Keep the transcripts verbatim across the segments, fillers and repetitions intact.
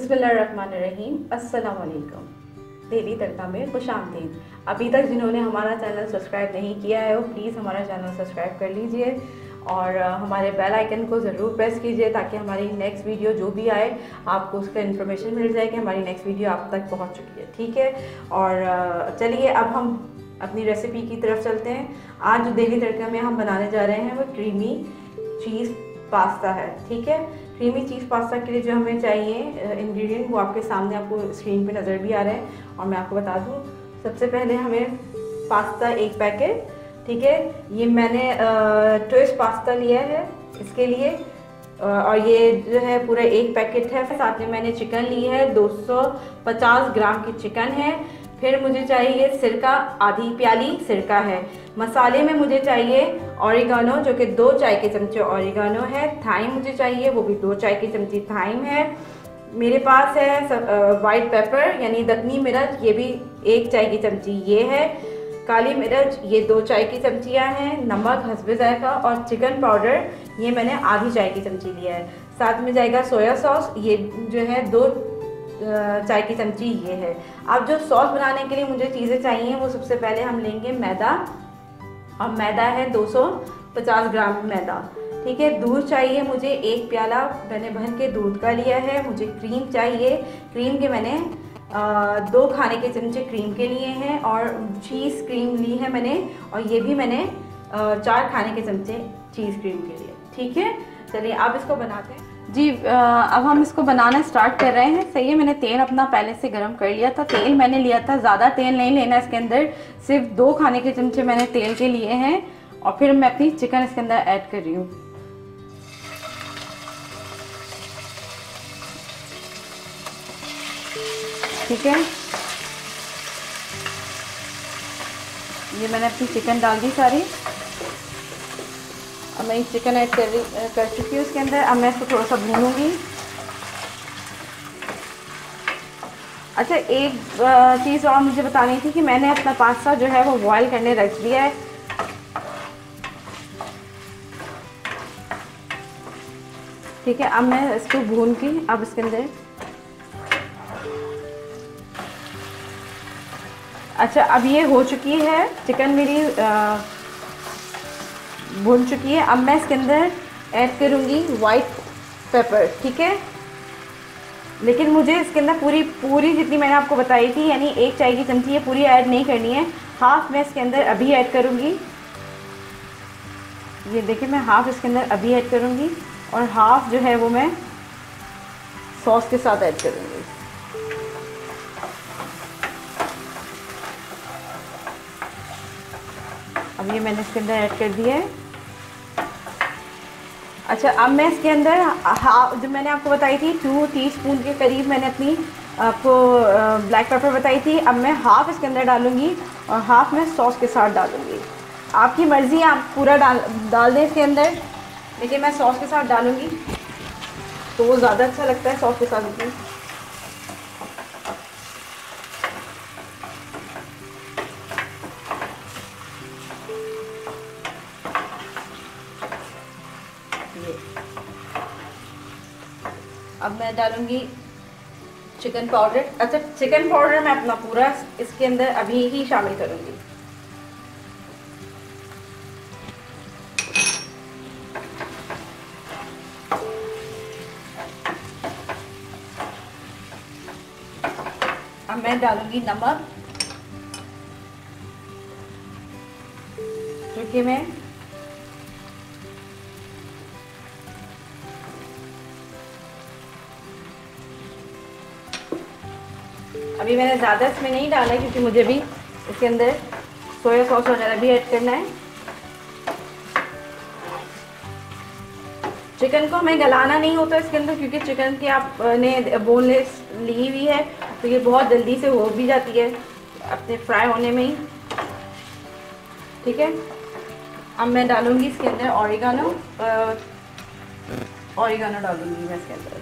बिस्मिल्लाहिर्रहमानिर्रहीम। अस्सलाम वालेकुम। डेली तड़का में खुशामदीद। अभी तक जिन्होंने हमारा चैनल सब्सक्राइब नहीं किया है वो प्लीज़ हमारा चैनल सब्सक्राइब कर लीजिए और हमारे बेल आइकन को ज़रूर प्रेस कीजिए ताकि हमारी नेक्स्ट वीडियो जो भी आए आपको उसका इन्फॉर्मेशन मिल जाए कि हमारी नेक्स्ट वीडियो आप तक पहुंच चुकी है। ठीक है, और चलिए अब हम अपनी रेसिपी की तरफ चलते हैं। आज जो डेली तड़का में हम बनाने जा रहे हैं वो क्रीमी चीज़ पास्ता है। ठीक है, क्रीमी चीज़ पास्ता के लिए जो हमें चाहिए इंग्रेडिएंट वो आपके सामने आपको स्क्रीन पे नज़र भी आ रहे हैं और मैं आपको बता दूं। सबसे पहले हमें पास्ता एक पैकेट, ठीक है, ये मैंने ट्विस्ट पास्ता लिया है इसके लिए, और ये जो है पूरा एक पैकेट है। साथ में मैंने चिकन ली है, दो सौ पचास ग्राम की चिकन है। फिर मुझे चाहिए सिरका, आधी प्याली सिरका है। मसाले में मुझे चाहिए ऑरिगानो जो कि दो चाय के चमचे ऑरिगानो है। थाइम मुझे चाहिए, वो भी दो चाय की चमची थाइम है। मेरे पास है वाइट पेपर यानी दक्कनी मिर्च, ये भी एक चाय की चमची ये है। काली मिर्च ये दो चाय की चमचियाँ हैं। नमक हस्बे जायका और चिकन पाउडर ये मैंने आधी चाय की चमची लिया है। साथ में जाएगा सोया सॉस, ये जो है दो चाय की चमची ये है। अब जो सॉस बनाने के लिए मुझे चीज़ें चाहिए वो सबसे पहले हम लेंगे मैदा, और मैदा है दो सौ पचास ग्राम मैदा। ठीक है, दूध चाहिए मुझे एक प्याला, मैंने भर के दूध का लिया है। मुझे क्रीम चाहिए, क्रीम के मैंने आ, दो खाने के चमचे क्रीम के लिए हैं, और चीज़ क्रीम ली है मैंने, और ये भी मैंने आ, चार खाने के चमचे चीज़ क्रीम के लिए। ठीक है, चलिए अब इसको बनाते हैं जी। अब हम इसको बनाना स्टार्ट कर रहे हैं। सही है, मैंने तेल अपना पहले से गरम कर लिया था। तेल मैंने लिया था, ज़्यादा तेल नहीं लेना इसके अंदर, सिर्फ दो खाने के चमचे मैंने तेल के लिए हैं। और फिर मैं अपनी चिकन इसके अंदर ऐड कर रही हूँ। ठीक है, ये मैंने अपनी चिकन डाल दी सारी। अब मैं चिकन ऐड कर रही कर चुकी हूँ इसके अंदर। अब मैं इसको थोड़ा सा भूनूंगी। अच्छा, एक चीज़ और मुझे बतानी थी कि मैंने अपना पास्ता जो है वो बॉयल करने रख दिया है। ठीक है, अब मैं इसको भून के अब इसके अंदर, अच्छा अब ये हो चुकी है चिकन मेरी आ, भून चुकी है। अब मैं इसके अंदर ऐड करूँगी वाइट पेपर। ठीक है, लेकिन मुझे इसके अंदर पूरी पूरी जितनी मैंने आपको बताई थी यानी एक चाय की चमची ये पूरी ऐड नहीं करनी है, हाफ मैं इसके अंदर अभी ऐड करूँगी। ये देखिए, मैं हाफ इसके अंदर अभी ऐड करूँगी और हाफ जो है वो मैं सॉस के साथ ऐड करूँगी। अब ये मैंने इसके अंदर ऐड कर दिया है। अच्छा, अब मैं इसके अंदर हाफ, जो मैंने आपको बताई थी टू टीस्पून के करीब मैंने अपनी आपको ब्लैक पेपर बताई थी, अब मैं हाफ़ इसके अंदर डालूँगी और हाफ़ मैं सॉस के साथ डालूँगी। आपकी मर्ज़ी, आप पूरा डाल डाल दें इसके अंदर, लेकिन मैं सॉस के साथ डालूँगी तो वो ज़्यादा अच्छा लगता है सॉस के साथ भी। अब मैं डालूंगी चिकन पाउडर। अच्छा, चिकन पाउडर मैं अपना पूरा इसके अंदर अभी ही शामिल करूंगी। अब मैं डालूंगी नमक, जो कि मैं अभी मैंने ज़्यादा इसमें नहीं डाला है क्योंकि मुझे भी इसके अंदर सोया सॉस वगैरह भी ऐड करना है। चिकन को हमें गलाना नहीं होता इसके अंदर क्योंकि चिकन की आपने बोनलेस ली हुई है तो ये बहुत जल्दी से हो भी जाती है अपने फ्राई होने में ही। ठीक है, अब मैं डालूंगी इसके अंदर ऑरिगानो, ऑरिगानो डालूंगी मैं इसके अंदर।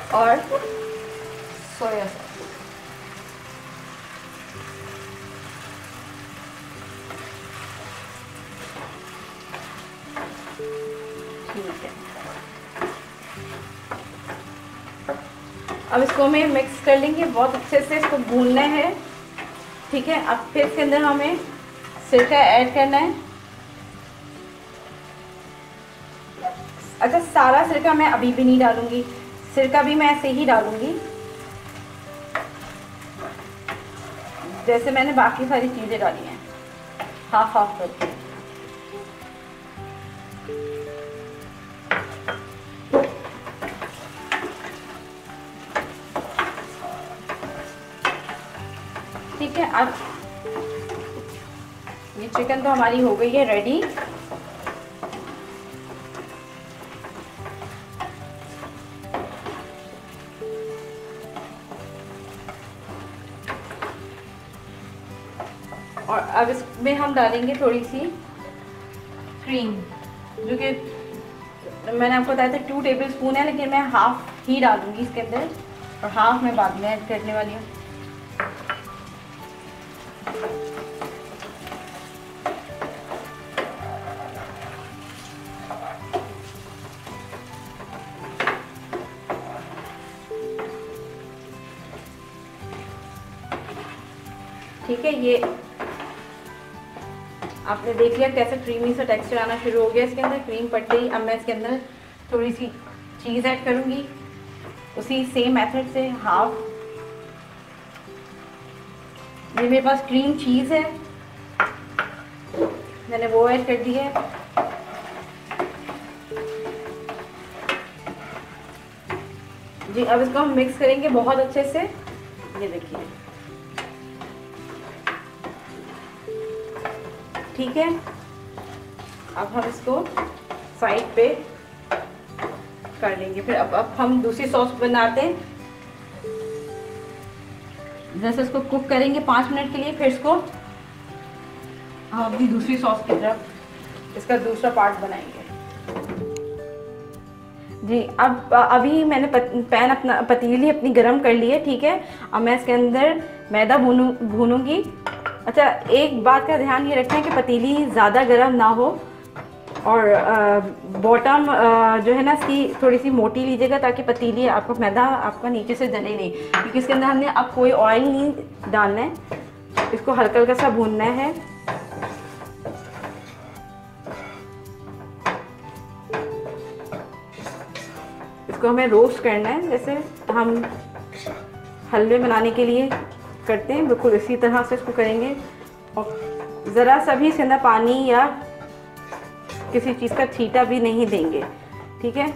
और सोया सॉस। ठीक है, अब इसको हमें मिक्स कर लेंगे बहुत अच्छे से, इसको भूनना है। ठीक है, अब फिर इसके अंदर हमें सिरका ऐड करना है। अच्छा, सारा सिरका मैं अभी भी नहीं डालूंगी, सिरका भी मैं ऐसे ही डालूंगी जैसे मैंने बाकी सारी चीज़ें डाली हैं, हाफ हाफ करके। ठीक है, अब ये चिकन तो हमारी हो गई है रेडी। और अब इसमें हम डालेंगे थोड़ी सी क्रीम, जो कि मैंने आपको बताया था टू टेबल स्पून है, लेकिन मैं हाफ ही डालूंगी इसके अंदर और हाफ मैं बाद में ऐड करने वाली हूँ। ठीक है, ये आपने देख लिया कैसे क्रीमी सा टेक्सचर आना शुरू हो गया इसके अंदर, क्रीम पड़ गई। अब मैं इसके अंदर थोड़ी सी चीज़ ऐड करूँगी उसी सेम मेथड से, हाफ। ये मेरे पास क्रीम चीज़ है, मैंने वो ऐड कर दी है। जी, अब इसको हम मिक्स करेंगे बहुत अच्छे से। ये देखिए, ठीक है, अब हम इसको साइड पे कर लेंगे। फिर अब अब हम दूसरी सॉस बनाते हैं। जैसे इसको कुक करेंगे पाँच मिनट के लिए, फिर इसको हम अपनी दूसरी सॉस की तरफ इसका दूसरा पार्ट बनाएंगे। जी, अब अभी मैंने पैन अपना पतीली अपनी गरम कर ली है। ठीक है, अब मैं इसके अंदर मैदा भूनू भूनूंगी। अच्छा, एक बात का ध्यान ये रखना है कि पतीली ज़्यादा गर्म ना हो और बॉटम जो है ना इसकी थोड़ी सी मोटी लीजिएगा, ताकि पतीली आपको मैदा आपका नीचे से जले नहीं, क्योंकि इसके अंदर हमने अब कोई ऑयल नहीं डालना है। इसको हल्का हल्का सा भूनना है। इसको हमें रोस्ट करना है जैसे हम हलवे बनाने के लिए करते हैं, बिल्कुल इसी तरह से इसको करेंगे। और ज़रा सा भी इसके अंदर पानी या किसी चीज़ का छींटा भी नहीं देंगे। ठीक है,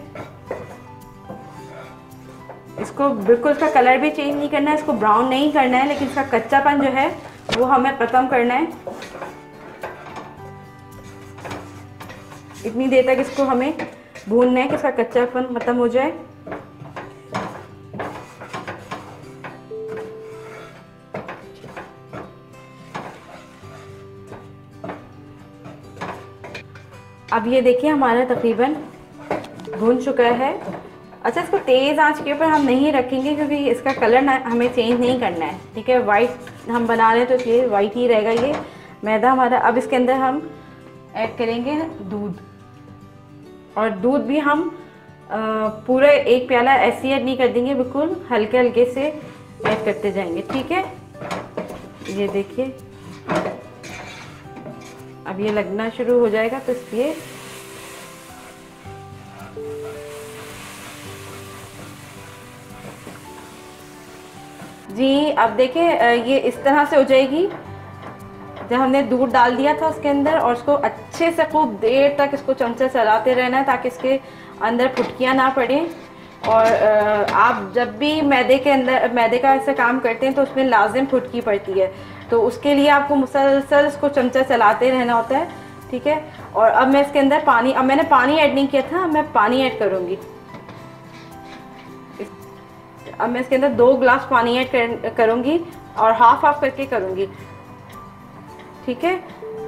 इसको बिल्कुल इसका कलर भी चेंज नहीं करना है, इसको ब्राउन नहीं करना है, लेकिन इसका कच्चापन जो है वो हमें खत्म करना है। इतनी देर तक इसको हमें भूनना है कि इसका कच्चापन खत्म हो जाए। अब ये देखिए हमारा तकरीबन भून चुका है। अच्छा, इसको तेज़ आंच के ऊपर हम नहीं रखेंगे क्योंकि इसका कलर ना हमें चेंज नहीं करना है। ठीक है, वाइट हम बना रहे हैं तो इसलिए वाइट ही रहेगा ये मैदा हमारा। अब इसके अंदर हम ऐड करेंगे दूध, और दूध भी हम आ, पूरा एक प्याला ऐसे ऐड नहीं कर देंगे, बिल्कुल हल्के हल्के से ऐड करते जाएंगे। ठीक है, ये देखिए अब ये लगना शुरू हो जाएगा, तो इसलिए जी अब देखिए ये इस तरह से हो जाएगी। जब हमने दूध डाल दिया था उसके अंदर, और उसको अच्छे से खूब देर तक इसको चमचे चलाते रहना है ताकि इसके अंदर फुटकियाँ ना पड़े। और आप जब भी मैदे के अंदर मैदे का ऐसा काम करते हैं तो उसमें लाजिम फुटकी पड़ती है, तो उसके लिए आपको मुसलसल इसको चमचा चलाते रहना होता है। ठीक है, और अब मैं इसके अंदर पानी, अब मैंने पानी ऐड नहीं किया था, अब मैं पानी ऐड करूँगी। अब मैं इसके अंदर दो ग्लास पानी ऐड कर, करूँगी और हाफ हाफ करके करूँगी। ठीक है,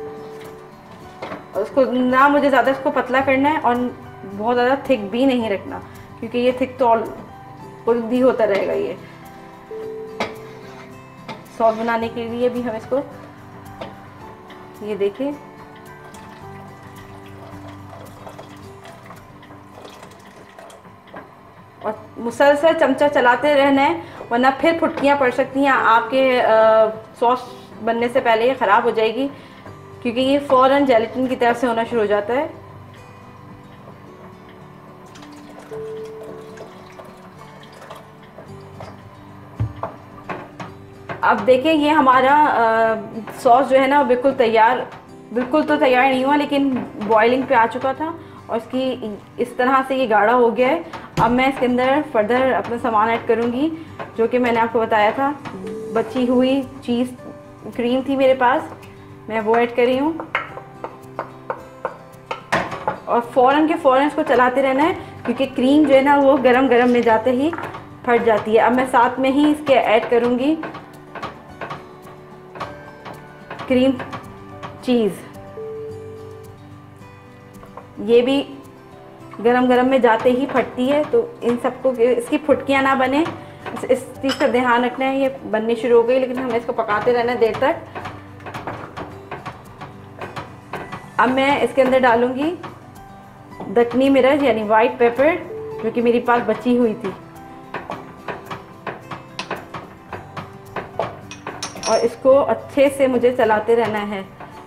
उसको ना मुझे ज़्यादा इसको पतला करना है और बहुत ज़्यादा थिक भी नहीं रखना, क्योंकि ये थिक तो खुद भी होता रहेगा। ये सॉस बनाने के लिए भी हम इसको, ये देखिए, और मुसलसल चमचा चलाते रहना है, वरना फिर फुटकियाँ पड़ सकती हैं आपके सॉस बनने से पहले। ये ख़राब हो जाएगी क्योंकि ये फ़ौरन जेलेटिन की तरह से होना शुरू हो जाता है। अब देखें, ये हमारा सॉस जो है ना बिल्कुल तैयार, बिल्कुल तो तैयार नहीं हुआ लेकिन बॉइलिंग पे आ चुका था और इसकी इस तरह से ये गाढ़ा हो गया है। अब मैं इसके अंदर फर्दर अपना सामान ऐड करूँगी, जो कि मैंने आपको बताया था, बची हुई चीज़ क्रीम थी मेरे पास, मैं वो ऐड कर रही हूँ। और फ़ौरन के फ़ौरन इसको चलाते रहना है क्योंकि क्रीम जो है ना वो गरम गरम में जाते ही फट जाती है। अब मैं साथ में ही इसके ऐड करूँगी क्रीम चीज़, ये भी गरम गरम में जाते ही फटती है, तो इन सबको, इसकी फुटकियाँ ना बने, इस, इस चीज़ का ध्यान रखना है। ये बननी शुरू हो गई लेकिन हमें इसको पकाते रहना है देर तक। अब मैं इसके अंदर डालूँगी दक्कनी मिर्च यानी वाइट पेपर, जो कि मेरे पास बची हुई थी, और इसको अच्छे से मुझे चलाते रहना है।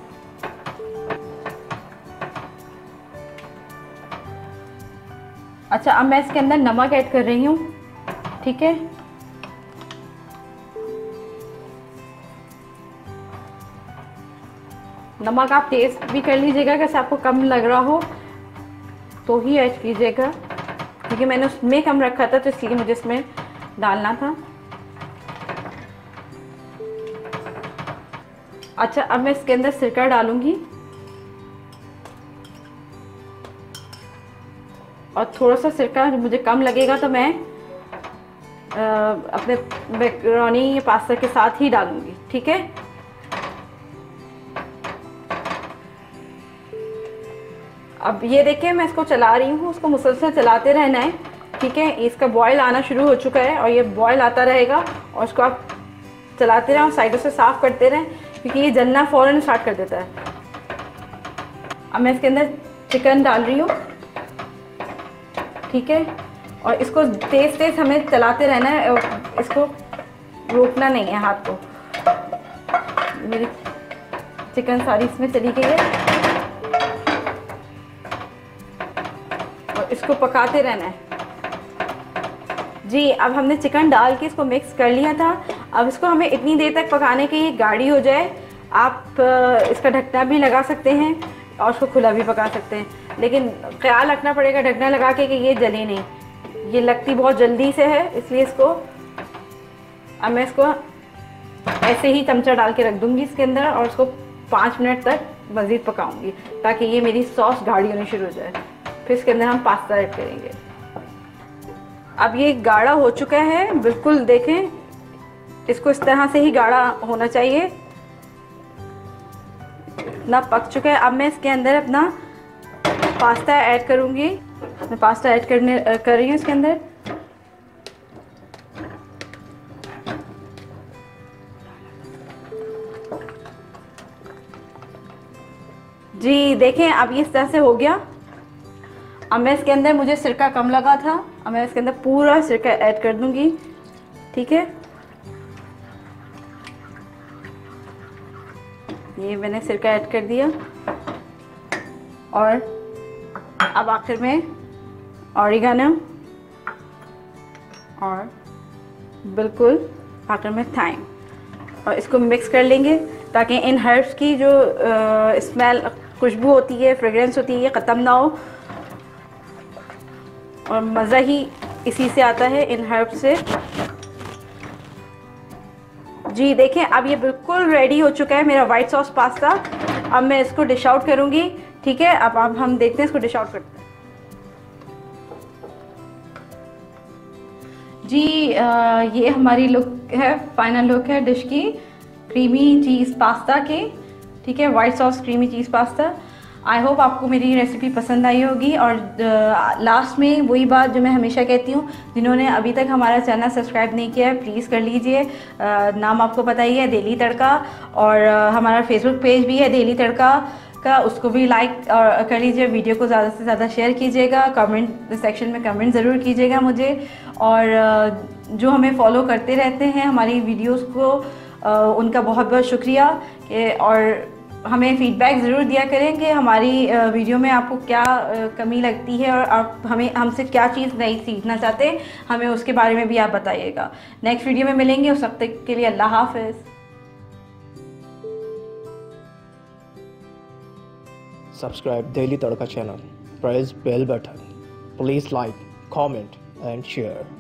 अच्छा, अब मैं इसके अंदर नमक ऐड कर रही हूँ, ठीक है। नमक आप टेस्ट भी कर लीजिएगा, कैसे आपको कम लग रहा हो तो ही ऐड कीजिएगा, क्योंकि मैंने उसमें कम रखा था तो इसलिए मुझे इसमें डालना था। अच्छा, अब मैं इसके अंदर सिरका डालूंगी और थोड़ा सा सिरका मुझे कम लगेगा तो मैं आ, अपने मैकरोनी या पास्ता के साथ ही डालूंगी, ठीक है। अब ये देखिए, मैं इसको चला रही हूँ, उसको मुसलसल चलाते रहना है, ठीक है। इसका बॉयल आना शुरू हो चुका है और ये बॉयल आता रहेगा और इसको आप चलाते रहें और साइडों से साफ करते रहें क्योंकि ये जलना फ़ौरन स्टार्ट कर देता है। अब मैं इसके अंदर चिकन डाल रही हूँ, ठीक है, और इसको तेज़ तेज़ हमें चलाते रहना है और इसको रोकना नहीं है हाथ को। मेरी चिकन सारी इसमें चली गई है और इसको पकाते रहना है जी। अब हमने चिकन डाल के इसको मिक्स कर लिया था। अब इसको हमें इतनी देर तक पकाने की ये गाढ़ी हो जाए। आप इसका ढकना भी लगा सकते हैं और उसको खुला भी पका सकते हैं, लेकिन ख्याल रखना पड़ेगा ढकना लगा के कि ये जले नहीं, ये लगती बहुत जल्दी से है, इसलिए इसको अब मैं इसको ऐसे ही चमचा डाल के रख दूंगी इसके अंदर और इसको पाँच मिनट तक मज़ीद पकाऊंगी ताकि ये मेरी सॉस गाढ़ी होनी शुरू हो जाए। फिर इसके अंदर हम पास्ता ऐड करेंगे। अब ये गाढ़ा हो चुका है बिल्कुल, देखें, इसको इस तरह से ही गाढ़ा होना चाहिए, ना पक चुका है। अब मैं इसके अंदर अपना पास्ता ऐड करूंगी। मैं पास्ता ऐड करने कर रही हूँ इसके अंदर। जी देखें, अब ये इस तरह से हो गया। अब मैं इसके अंदर, मुझे सिरका कम लगा था, अब मैं इसके अंदर पूरा सिरका ऐड कर दूंगी, ठीक है। ये मैंने सिरका ऐड कर दिया और अब आखिर में ऑरिगेनो और बिल्कुल आखिर में थाइम, और इसको मिक्स कर लेंगे ताकि इन हर्ब्स की जो स्मेल, खुशबू होती है, फ्रेगरेंस होती है, ये ख़त्म ना हो और मज़ा ही इसी से आता है, इन हर्ब्स से। जी देखें, अब ये बिल्कुल रेडी हो चुका है मेरा वाइट सॉस पास्ता। अब मैं इसको डिश आउट करूँगी, ठीक है। अब अब हम देखते हैं इसको डिश आउट करते हैं। जी आ, ये हमारी लुक है, फाइनल लुक है डिश की, क्रीमी चीज़ पास्ता की, ठीक है, white sauce creamy cheese pasta. I hope आपको मेरी रेसिपी पसंद आई होगी। और लास्ट में वही बात जो मैं हमेशा कहती हूँ, जिन्होंने अभी तक हमारा चैनल सब्सक्राइब नहीं किया है प्लीज़ कर लीजिए। नाम आपको पता ही है, डेली तड़का, और आ, हमारा फेसबुक पेज भी है डेली तड़का का, उसको भी लाइक कर लीजिए। वीडियो को ज़्यादा से ज़्यादा शेयर कीजिएगा, कमेंट सेक्शन में कमेंट ज़रूर कीजिएगा मुझे। और जो हमें फॉलो करते रहते हैं हमारी वीडियोस को, उनका बहुत बहुत शुक्रिया। और हमें फीडबैक ज़रूर दिया करें कि हमारी वीडियो में आपको क्या कमी लगती है और आप हमें हमसे क्या चीज़ नई सीखना चाहते हैं, हमें उसके बारे में भी आप बताइएगा। नेक्स्ट वीडियो में मिलेंगे, उस वक्त तक के लिए अल्लाह हाफ़िज़। Subscribe Daily Tadka channel. Press bell button. Please like, comment and share.